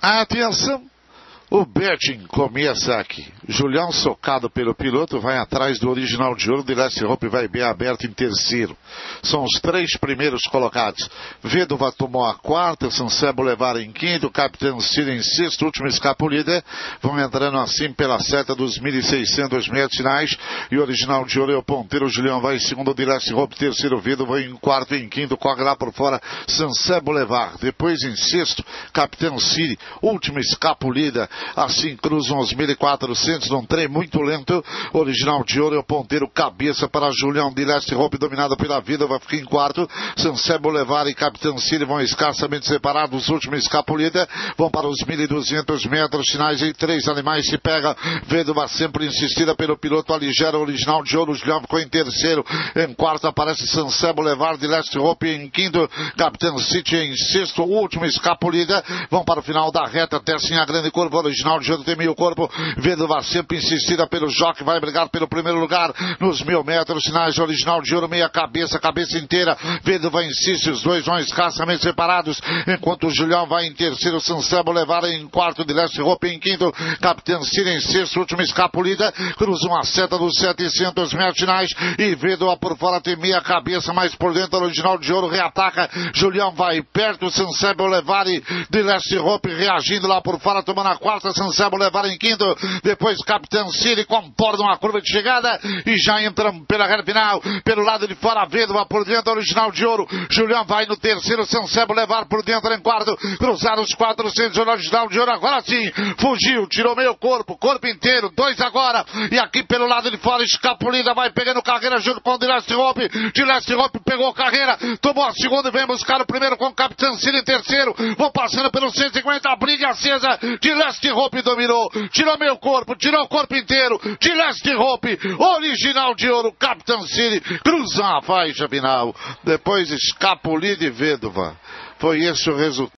Atenção, o betting começa aqui. Julião, socado pelo piloto, vai atrás do Original de Ouro. De Leste Hope vai bem aberto em terceiro. São os três primeiros colocados. Vedova tomou a quarta, Sansebo levar em quinto, Capitão Ciro em sexto, último Escapulida. Vão entrando assim pela seta dos 1.600 metros finais. E o Original de Ouro é o ponteiro. Julião vai em segundo, de Leste Hope, terceiro, Vedova em quarto e em quinto. Corre lá por fora, Sansebo levar. Depois em sexto, Capitão Ciro, último Escapulida. Assim cruzam os 1.400 num trem muito lento. Original de Ouro é o ponteiro, cabeça para Julião de Leste Hope, dominado pela vida, vai ficar em quarto. Sansebo levar e Capitão Ciro vão escassamente separados. Último Escapulida, vão para os 1.200 metros finais. Em três animais se pega. Vedova sempre insistida pelo piloto, aligera o Original de Ouro. Julião ficou em terceiro. Em quarto aparece Sansebo levar de Leste Hope. Em quinto, Capitão City em sexto, último Escapulida. Vão para o final da reta, descem a grande curva. Original de Ouro tem meio corpo. Vedova sempre insistida pelo Joque, vai brigar pelo primeiro lugar nos 1.000 metros finais. Original de Ouro, meia cabeça, cabeça inteira. Vedova insiste, os dois vão escassamente separados, enquanto o Julião vai em terceiro, Sansebo levar em quarto, de Leste Hope em quinto, Capitão Ciro em sexto, última Escapulida. Cruzam a seta dos 700 metros finais e Vedova por fora tem meia cabeça, mas por dentro Original de Ouro reataca. Julião vai perto, Sansebo levar e de Leste Hope reagindo lá por fora, tomando a quarta, Sansebo levar em quinto, depois Capitão Ciro comporta uma curva de chegada e já entram pela reta final, pelo lado de fora, Vedova por dentro, Original de Ouro. Julião vai no terceiro, Sansebo levar por dentro em quarto, cruzar os 400, Original de Ouro agora sim, fugiu, tirou meio corpo, corpo inteiro, dois agora, e aqui pelo lado de fora, Escapulida vai pegando carreira junto com o de Leste Hope. De Leste Hope pegou carreira, tomou a segunda e vem buscar o primeiro com o Capitão Ciro em terceiro, vão passando pelos 150, a briga acesa. De Leste Hope dominou, tirou meio corpo, tirou o corpo inteiro. De Leste Hope, Original de Ouro, Capitão Ciro, cruzam a faixa final. Depois Escapulida e Vedova. Foi esse o resultado.